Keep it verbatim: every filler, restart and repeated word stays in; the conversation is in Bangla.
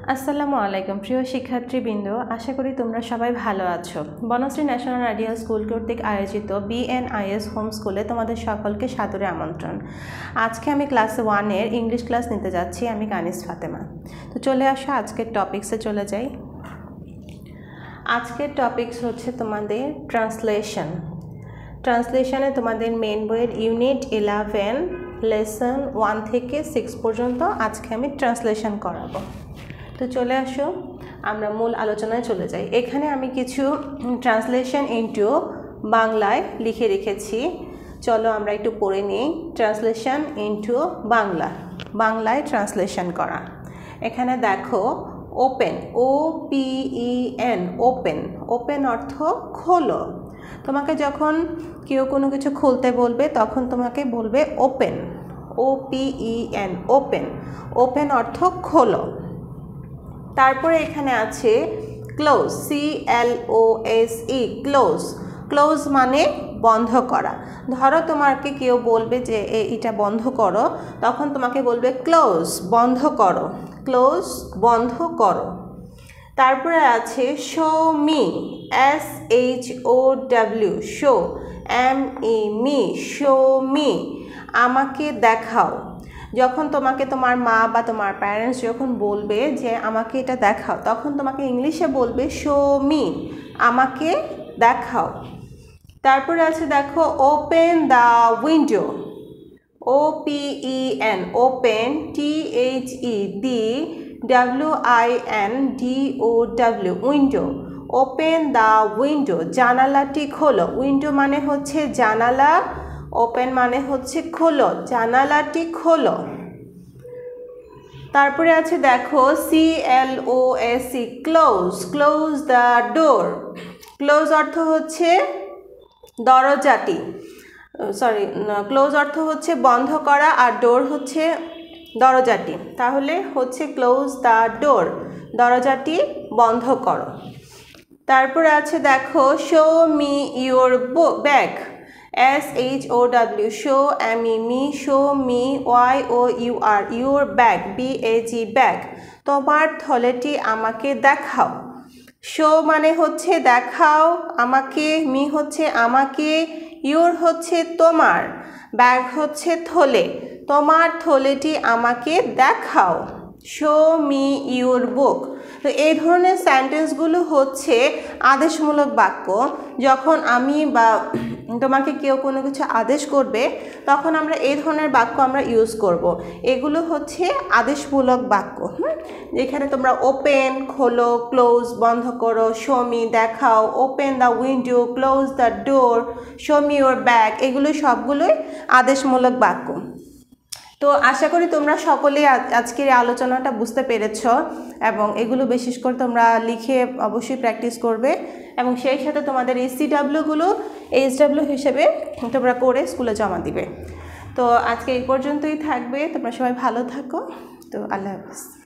আসসালামু আলাইকুম প্রিয় শিক্ষার্থীবৃন্দ, আশা করি তোমরা সবাই ভালো আছো। বনশ্রী ন্যাশনাল আইডিয়াল স্কুল কর্তৃক আয়োজিত বিএনআইএস হোম স্কুলে তোমাদের সকলকে সাদরে আমন্ত্রণ। আজকে আমি ক্লাস ওয়ানের ইংলিশ ক্লাস নিতে যাচ্ছি। আমি কানিজ ফাতেমা। তো চলে আসো আজকের টপিকসে চলে যাই। আজকের টপিকস হচ্ছে তোমাদের ট্রান্সলেশন। ট্রান্সলেশনে তোমাদের মেন বইয়ের ইউনিট ইলেভেন লেসন ওয়ান থেকে সিক্স পর্যন্ত আজকে আমি ট্রান্সলেশন করাবো। তো চলে আসো আমরা মূল আলোচনায় চলে যাই। এখানে আমি কিছু ট্রান্সলেশন ইনটু বাংলায় লিখে রেখেছি, চলো আমরা একটু পড়ে নিই। ট্রান্সলেশন ইনটু বাংলা, বাংলায় ট্রান্সলেশন করা। এখানে দেখো open, O P E N, open. Open অর্থ খোলো। তোমাকে যখন কেউ কোনো কিছু খুলতে বলবে তখন তোমাকে বলবে open, O P E N, open. Open অর্থ খোলো। তারপরে এখানে আছে close, C L O S E, close. Close মানে বন্ধ করা। ধরো তোমাকে কেউ বলবে যে এটা বন্ধ করো, তখন তোমাকে বলবে ক্লোজ, বন্ধ করো। ক্লোজ বন্ধ করো। তারপরে আছে show me, S H O W, show, M E me, show me, আমাকে দেখাও। যখন তোমাকে তোমার মা বা তোমার প্যারেন্টস যখন বলবে যে আমাকে এটা দেখাও, তখন তোমাকে ইংলিশে বলবে শো মি, আমাকে দেখাও। তারপরে আছে দেখো open the window, O P E N, open, T H E, the, W I N D O W, window. Open the window, জানালাটি খোলো। উইন্ডো মানে হচ্ছে জানালা, ওপেন মানে হচ্ছে খোলো, জানালাটি খোলো। তারপরে আছে দেখো C L O S E, close, close the door. Close অর্থ হচ্ছে দরজাটি, সরি ক্লোজ অর্থ হচ্ছে বন্ধ করা, আর ডোর হচ্ছে দরজাটি। তাহলে হচ্ছে ক্লোজ দ্য ডোর, দরজাটি বন্ধ করো। তারপরে আছে দেখো show me your bag, S H O W, show, M E me, show me, Y O U R, your bag, B A G, bag. তোমার থলেটি আমাকে দেখাও। শো মানে হচ্ছে দেখাও আমাকে, মি হচ্ছে আমাকে, ইউর হচ্ছে তোমার, ব্যাগ হচ্ছে থলে। তোমার থলেটি আমাকে দেখাও। Show me your book. তো এই ধরনের সেন্টেন্সগুলো হচ্ছে আদেশমূলক বাক্য। যখন আমি বা তোমাকে কেউ কোনো কিছু আদেশ করবে তখন আমরা এই ধরনের বাক্য আমরা ইউজ করব। এগুলো হচ্ছে আদেশমূলক বাক্য। হুম, যেখানে তোমরা ওপেন খোলো, ক্লোজ বন্ধ করো, শো মি দেখাও, open the window, close the door, show me your bag, এগুলো সবগুলোই আদেশমূলক বাক্য। তো আশা করি তোমরা সকলেই আজকের এই আলোচনাটা বুঝতে পেরেছ, এবং এগুলো বিশেষ করে তোমরা লিখে অবশ্যই প্র্যাকটিস করবে, এবং সেই সাথে তোমাদের এই সি ডাব্লিউগুলো এইচ ডাব্লিউ হিসেবে তোমরা করে স্কুলে জমা দিবে। তো আজকে এই পর্যন্তই থাকবে। তোমরা সবাই ভালো থাকো। তো আল্লাহ হাফিজ।